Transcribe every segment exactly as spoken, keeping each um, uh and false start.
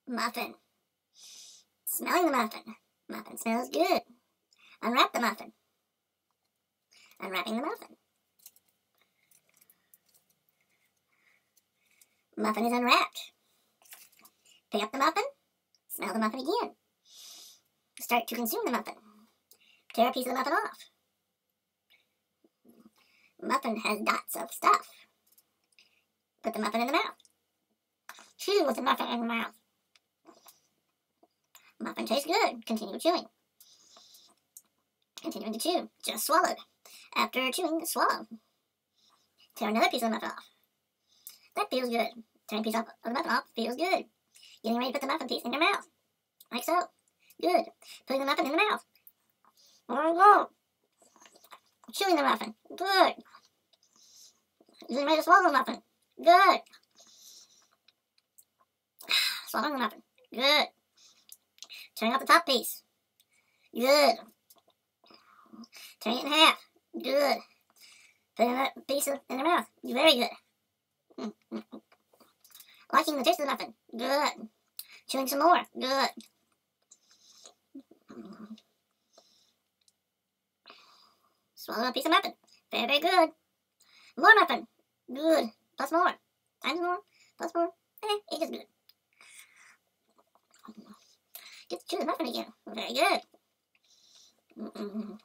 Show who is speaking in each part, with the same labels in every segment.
Speaker 1: Muffin. Smelling the muffin. Muffin smells good. Unwrap the muffin. Unwrapping the muffin. Muffin is unwrapped. Pick up the muffin. Smell the muffin again. Start to consume the muffin. Tear a piece of the muffin off. Muffin has dots of stuff. Put the muffin in the mouth. Chew with the muffin in the mouth. Muffin tastes good. Continue chewing. Continuing to chew. Just swallowed. After chewing, swallow. Tear another piece of the muffin off. That feels good. Tearing a piece off of the muffin off feels good. Getting ready to put the muffin piece in your mouth. Like so. Good. Putting the muffin in the mouth. There we go. Chewing the muffin. Good. Getting ready to swallow the muffin. Good. Swallowing the muffin. Good. Tearing off the top piece. Good. Tearing it in half. Good. Putting that piece in your mouth. Very good. Mm-hmm. Liking the taste of the muffin. Good. Chewing some more. Good. Swallow a piece of muffin. Very, very good. More muffin. Good. Plus more. Times more. Plus more. Eh, it's just good. Get to chew the muffin again. Very good. Mm-mm.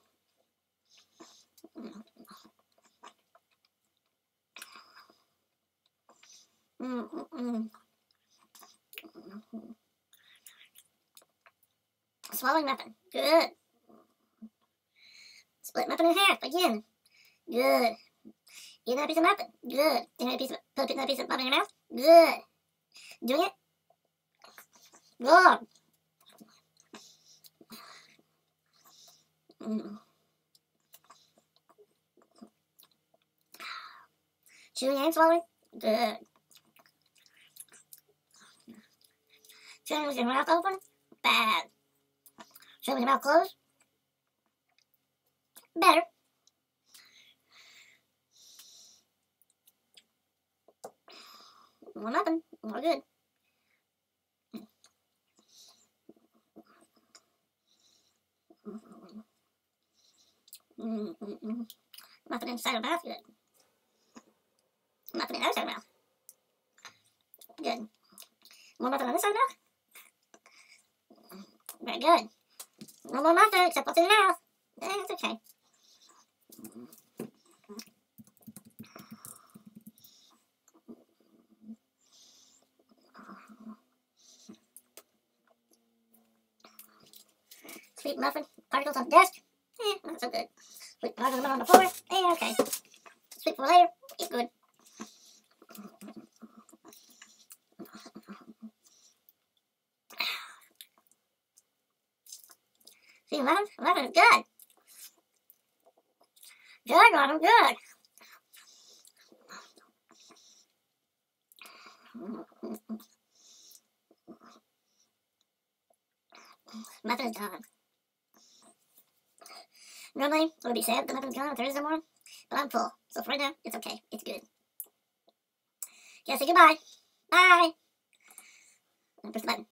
Speaker 1: Mm-mm. Swallowing muffin. Good. Split muffin in half again. Good. Eat another piece of muffin. Good. Another piece of, put another piece of muffin in your mouth. Good. Doing it. Good. Mm. Chewing and swallowing. Good. Chewing with your mouth open. Bad. Chewing with your mouth closed. Better. More muffin. More good. Mm-mm-mm. Muffin inside of the mouth. Good. Muffin in the other side of the mouth. Good. More muffin on this side of the mouth. Very good. No more muffin except what's in the mouth. Eh, it's okay. Sweet muffin particles on the desk. Eh, not so good. Sweet particles on the floor. Eh, okay. Sweet for later. It's good. See, muffin? Muffin is good. Good, muffin, good. Muffin is done. Normally, I would be sad the muffin's gone on Thursday morning, but I'm full. So for right now, it's okay. It's good. Gotta say goodbye. Bye. Press the button.